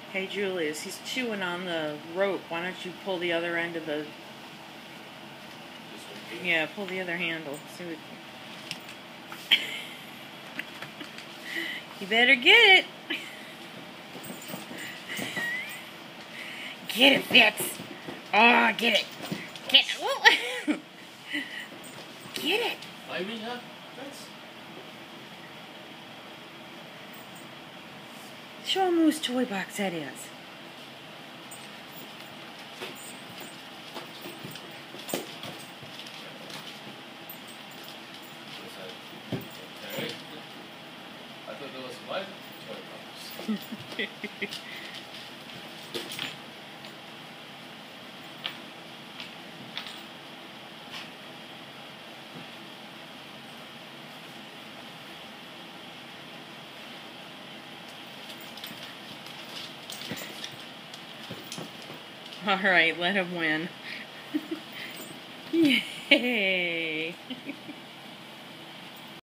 Hey Julius, he's chewing on the rope. Why don't you pull the other end of the... Yeah, pull the other handle. See what... You better get it. Get it, Fitz. Oh, get it. Get it. Whoa. Get it. I mean, huh? Fitz? Show him whose toy box that is. Okay. I thought that was my toy box. All right, let him win. Yay.